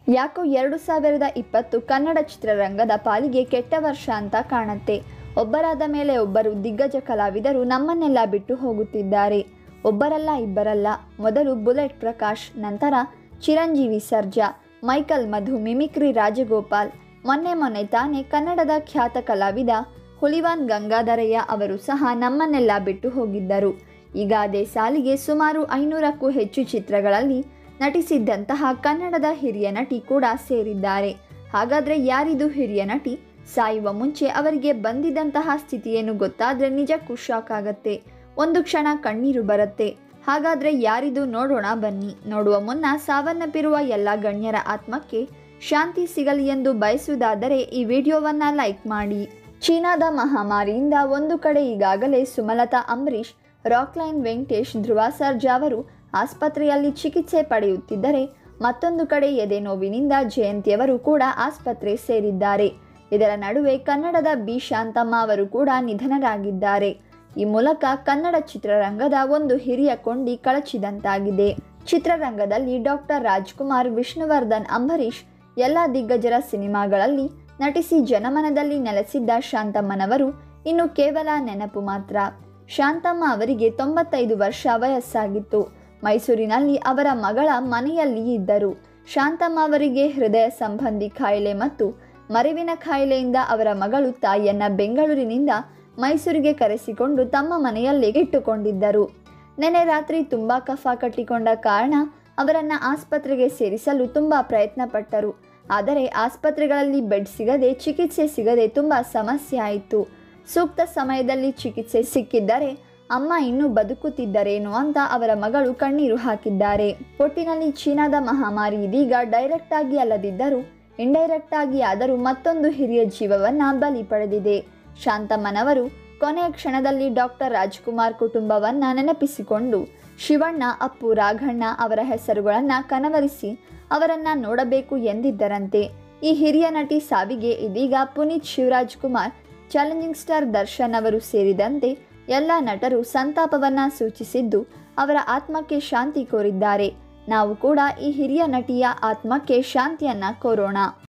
ಯಾಕೋ 2020 ಕನ್ನಡ ಚಿತ್ರರಂಗದ ಪಾಲಿಗೆ ಕೆಟ್ಟ ವರ್ಷ ಅಂತ ಕಾಣುತ್ತೆ. ಒಬ್ಬರಾದ ಮೇಲೆ ಒಬ್ಬರು ದಿಗ್ಗಜ ಕಲಾವಿದರು ನಮ್ಮನ್ನೆಲ್ಲ ಬಿಟ್ಟು ಹೋಗುತ್ತಿದ್ದಾರೆ. ಒಬ್ಬರಲ್ಲ ಇಬ್ಬರಲ್ಲ. ಮೊದಲು ಬುಲೆಟ್ ಪ್ರಕಾಶ್, ನಂತರ ಚಿರಂಜೀವಿ ಸರ್ಜಾ, ಮೈಕಲ್ ಮಧು, ಮಿಮಿಕ್ರಿ ರಾಜಗೋಪಾಲ್, ಮೊನ್ನೆ ತಾನೇ ಕನ್ನಡದ ಖ್ಯಾತ ಕಲಾವಿದ ಹುಲಿವಾನ್ ಗಂಗಾಧರಯ್ಯ ಅವರು ಸಹ ನಮ್ಮನ್ನೆಲ್ಲ ಬಿಟ್ಟು ಹೋಗಿದ್ದರು. ಈಗ ಅದೇ ಸಾಲಿಗೆ ಸುಮಾರು 500ಕ್ಕೂ ಹೆಚ್ಚು ಚಿತ್ರಗಳಲ್ಲಿ ನಟಿಸಿದ್ದಂತಹ ಕನ್ನಡದ ಹಿರಿಯ ನಟಿ ಕೂಡ ಸೇರಿದ್ದಾರೆ. ಹಾಗಾದರೆ ಯಾರಿದು ಹಿರಿಯ ನಟಿ? ಸಾಯುವ ಮುಂಚೆ ಅವರಿಗೆ ಬಂದಿದ್ದಂತಹ ಸ್ಥಿತಿಯೇನು ಗೊತ್ತಾದರೆ ನಿಜಕ್ಕೂ ಶಾಕ್ ಆಗತ್ತೆ. ಒಂದು ಕ್ಷಣ ಕಣ್ಣೀರು ಬರುತ್ತೆ. ಹಾಗಾದರೆ ಯಾರಿದು ನೋಡೋಣ ಬನ್ನಿ. ನೋಡುವ ಮುನ್ನ ಸಾವನ್ನಪ್ಪಿರುವ ಎಲ್ಲ ಗಣ್ಯರ ಆತ್ಮಕ್ಕೆ ಶಾಂತಿ ಸಿಗಲಿ ಎಂದು ಬಯಸುವುದಾದರೆ ಈ ವಿಡಿಯೋವನ್ನು ಲೈಕ್ ಮಾಡಿ. ಚೀನಾದ ಮಹಾಮಾರಿಯಿಂದ ಒಂದು ಕಡೆ ಈಗಾಗಲೇ ಸುಮಲತಾ ಅಂಬರೀಶ್, ರಾಕ್ಲೈನ್ ವೆಂಕಟೇಶ್, ಧ್ರುವ ಸರ್ಜಾ ಅವರು ಆಸ್ಪತ್ರೆಯಲ್ಲಿ ಚಿಕಿತ್ಸೆ ಪಡೆಯುತ್ತಿದ್ದರೆ, ಮತ್ತೊಂದು ಕಡೆ ಎದೆ ನೋವಿನಿಂದ ಜಯಂತಿಯವರು ಕೂಡ ಆಸ್ಪತ್ರೆ ಸೇರಿದ್ದಾರೆ. ಇದರ ನಡುವೆ ಕನ್ನಡದ ಬಿ ಶಾಂತಮ್ಮ ಅವರು ಕೂಡ ನಿಧನರಾಗಿದ್ದಾರೆ. ಈ ಮೂಲಕ ಕನ್ನಡ ಚಿತ್ರರಂಗದ ಒಂದು ಹಿರಿಯ ಕೊಂಡಿ ಕಳಚಿದಂತಾಗಿದೆ. ಚಿತ್ರರಂಗದಲ್ಲಿ ಡಾಕ್ಟರ್ ರಾಜ್ಕುಮಾರ್, ವಿಷ್ಣುವರ್ಧನ್, ಅಂಬರೀಶ್ ಎಲ್ಲ ದಿಗ್ಗಜರ ಸಿನಿಮಾಗಳಲ್ಲಿ ನಟಿಸಿ ಜನಮನದಲ್ಲಿ ನೆಲೆಸಿದ್ದ ಶಾಂತಮ್ಮನವರು ಇನ್ನು ಕೇವಲ ನೆನಪು ಮಾತ್ರ. ಶಾಂತಮ್ಮ ಅವರಿಗೆ 95 ವರ್ಷ ವಯಸ್ಸಾಗಿತ್ತು. ಮೈಸೂರಿನಲ್ಲಿ ಅವರ ಮಗಳ ಮನೆಯಲ್ಲಿ ಇದ್ದರು. ಶಾಂತಮ್ಮ ಅವರಿಗೆ ಹೃದಯ ಸಂಬಂಧಿ ಕಾಯಿಲೆ ಮತ್ತು ಮರೆವಿನ ಕಾಯಿಲೆಯಿಂದ ಅವರ ಮಗಳು ತಾಯಿಯನ್ನ ಬೆಂಗಳೂರಿನಿಂದ ಮೈಸೂರಿಗೆ ಕರೆಸಿಕೊಂಡು ತಮ್ಮ ಮನೆಯಲ್ಲೇ ಇಟ್ಟುಕೊಂಡಿದ್ದರು. ನೆನೆ ರಾತ್ರಿ ತುಂಬ ಕಫ ಕಟ್ಟಿಕೊಂಡ ಕಾರಣ ಅವರನ್ನು ಆಸ್ಪತ್ರೆಗೆ ಸೇರಿಸಲು ತುಂಬ ಪ್ರಯತ್ನ ಪಟ್ಟರು. ಆದರೆ ಆಸ್ಪತ್ರೆಗಳಲ್ಲಿ ಬೆಡ್ ಸಿಗದೆ, ಚಿಕಿತ್ಸೆ ಸಿಗದೆ ತುಂಬ ಸಮಸ್ಯೆ ಆಯಿತು. ಸೂಕ್ತ ಸಮಯದಲ್ಲಿ ಚಿಕಿತ್ಸೆ ಸಿಕ್ಕಿದ್ದರೆ ಅಮ್ಮ ಇನ್ನೂ ಬದುಕುತ್ತಿದ್ದರೇನೋ ಅಂತ ಅವರ ಮಗಳು ಕಣ್ಣೀರು ಹಾಕಿದ್ದಾರೆ. ಒಟ್ಟಿನಲ್ಲಿ ಚೀನಾದ ಮಹಾಮಾರಿ ಇದೀಗ ಡೈರೆಕ್ಟ್ ಆಗಿ ಅಲ್ಲದಿದ್ದರೂ ಇಂಡೈರೆಕ್ಟ್ ಆಗಿ ಆದರೂ ಮತ್ತೊಂದು ಹಿರಿಯ ಜೀವವನ್ನ ಬಲಿ ಪಡೆದಿದೆ. ಶಾಂತಮ್ಮನವರು ಕೊನೆಯ ಕ್ಷಣದಲ್ಲಿ ಡಾಕ್ಟರ್ ರಾಜ್ಕುಮಾರ್ ಕುಟುಂಬವನ್ನ ನೆನಪಿಸಿಕೊಂಡು ಶಿವಣ್ಣ, ಅಪ್ಪು, ರಾಘಣ್ಣ ಅವರ ಹೆಸರುಗಳನ್ನು ಕನವರಿಸಿ ಅವರನ್ನ ನೋಡಬೇಕು ಎಂದಿದ್ದರಂತೆ. ಈ ಹಿರಿಯ ನಟಿ ಸಾವಿಗೆ ಇದೀಗ ಪುನೀತ್, ಶಿವರಾಜ್ ಕುಮಾರ್, ಚಾಲೆಂಜಿಂಗ್ ಸ್ಟಾರ್ ದರ್ಶನ್ ಅವರು ಸೇರಿದಂತೆ ಎಲ್ಲ ನಟರು ಸಂತಾಪವನ್ನ ಸೂಚಿಸಿದ್ದು ಅವರ ಆತ್ಮಕ್ಕೆ ಶಾಂತಿ ಕೋರಿದ್ದಾರೆ. ನಾವು ಕೂಡ ಈ ಹಿರಿಯ ನಟಿಯ ಆತ್ಮಕ್ಕೆ ಶಾಂತಿಯನ್ನ ಕೋರೋಣ.